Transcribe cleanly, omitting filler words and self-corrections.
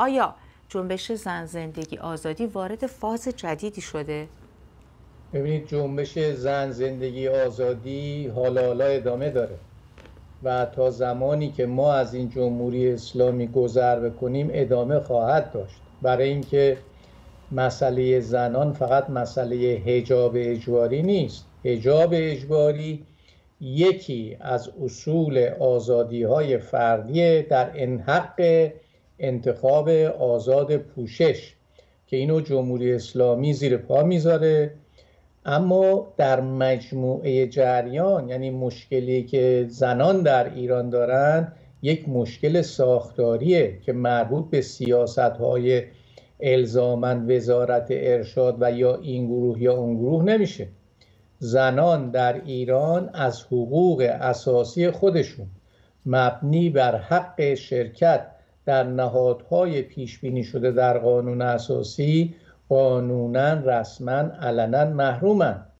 آیا جنبش زن زندگی آزادی وارد فاز جدیدی شده؟ ببینید، جنبش زن زندگی آزادی حالا ادامه داره و تا زمانی که ما از این جمهوری اسلامی گذر بکنیم ادامه خواهد داشت. برای اینکه مسئله زنان فقط مسئله حجاب اجباری نیست. حجاب اجباری یکی از اصول آزادی‌های فردی در حق انتخاب آزاد پوشش که اینو جمهوری اسلامی زیر پا میذاره، اما در مجموعه جریان، یعنی مشکلی که زنان در ایران دارن یک مشکل ساختاریه که مربوط به سیاست‌های الزاماً وزارت ارشاد و یا این گروه یا اون گروه نمیشه. زنان در ایران از حقوق اساسی خودشون مبنی بر حق شرکت در نهادهای پیش بینی شده در قانون اساسی قانوناً رسماً علناً محرومن.